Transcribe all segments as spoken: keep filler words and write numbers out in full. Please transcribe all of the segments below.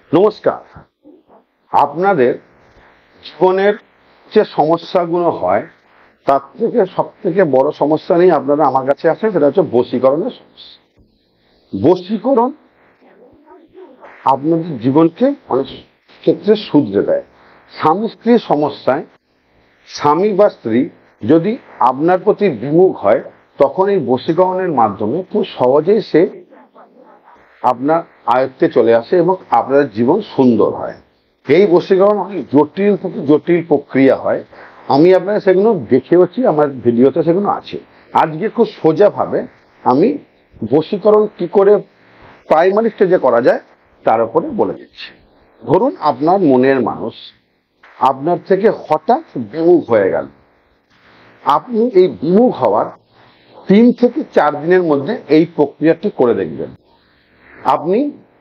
নমস্কার। আপনাদের জীবনের যে সমস্যাগুলো হয় তার থেকে সব থেকে বড় সমস্যা নিয়ে আপনারা আমার কাছে আসেন, সেটা হচ্ছে বশীকরণের সমস্যা। বশীকরণ আপনাদের জীবনকে অনেক ক্ষেত্রে শুধরে দেয়। স্বামী স্ত্রীর সমস্যায় স্বামী বা স্ত্রী যদি আপনার প্রতি বিমুখ হয়, তখন এই বশীকরণের মাধ্যমে খুব সহজেই সে আপনার আয়ত্তে চলে আসে এবং আপনার জীবন সুন্দর হয়। এই বশীকরণ অনেক জটিল থেকে জটিল প্রক্রিয়া হয়। আমি আপনাকে সেগুলো দেখেওছি, আমার ভিডিওতে সেগুলো আছে। আজকে খুব সোজাভাবে আমি বশীকরণ কি করে প্রাইমারি স্টেজে করা যায় তার উপরে বলে দিচ্ছি। ধরুন আপনার মনের মানুষ আপনার থেকে হঠাৎ বিমুখ হয়ে গেল। আপনি এই বিমুখ হওয়ার তিন থেকে চার দিনের মধ্যে এই প্রক্রিয়াটি করে দেখবেন। আপনি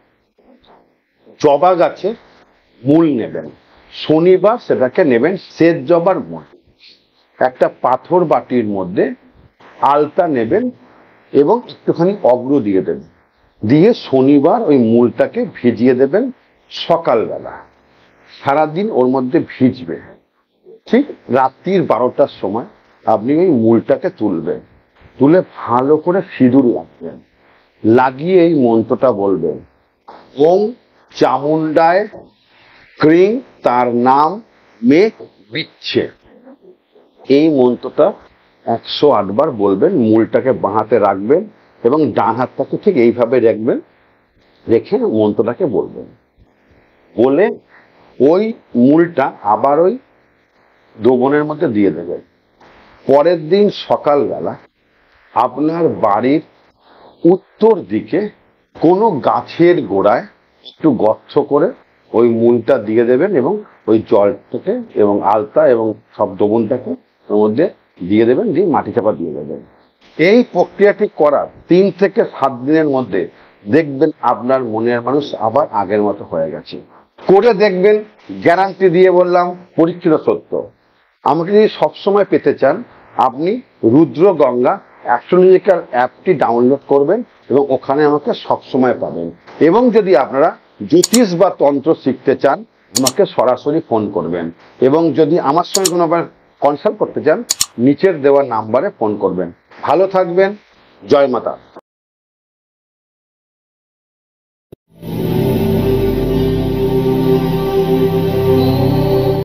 জবা গাছের মূল নেবেন, শনিবার সেটাকে নেবেন শ্বেত জবার মূল। একটা পাথর বাটির মধ্যে আলতা নেবেন এবং একটুখানি অগ্র দিয়ে দেবেন, দিয়ে শনিবার ওই মূলটাকে ভিজিয়ে দেবেন সকালবেলা। সারাদিন ওর মধ্যে ভিজবে। ঠিক রাত্রির বারোটার সময় আপনি ওই মূলটাকে তুলবেন, তুলে ভালো করে সিঁদুর লাগবেন, লাগিয়ে এই মন্ত্রটা বলবেন, ওম চামুন্ডায় ক্রিং, তার নাম মে বিচ্ছে। এই মন্ত্রটা একশো আটবার বলবেন। মূলটাকে বাঁ হাতে রাখবেন এবং ডান হাতটাকে ঠিক এইভাবে রাখবেন, রেখে মন্ত্রটাকে বলবেন। বলে ওই মূলটা আবার ওই দ্রবণের মধ্যে দিয়ে দেবেন। পরের দিন সকালবেলা আপনার বাড়ির উত্তর দিকে কোনো গাছের গোড়ায় একটু গর্ত করে ওই মূলটা দিয়ে দেবেন এবং ওই জলটাকে এবং আলতা এবং সব দ্রবণটাকে ওর মধ্যে দিয়ে দেবেন, দিয়ে মাটি চাপা দিয়ে দেবেন। এই প্রক্রিয়াটি করার তিন থেকে সাত দিনের মধ্যে দেখবেন আপনার মনের মানুষ আবার আগের মতো হয়ে গেছে। করে দেখবেন, গ্যারান্টি দিয়ে বললাম, পরীক্ষিত সত্য। আমাকে যদি সবসময় পেতে চান, আপনি রুদ্র গঙ্গা অ্যাস্ট্রোলজিক্যাল অ্যাপটি ডাউনলোড করবেন এবং ওখানে আমাকে সবসময় পাবেন। এবং যদি আপনারা জ্যোতিষ বা তন্ত্র শিখতে চান, আমাকে সরাসরি ফোন করবেন। এবং যদি আমার সঙ্গে কোনো আবার কনসাল্ট করতে চান, নিচের দেওয়া নাম্বারে ফোন করবেন। ভালো থাকবেন। জয় মাতা।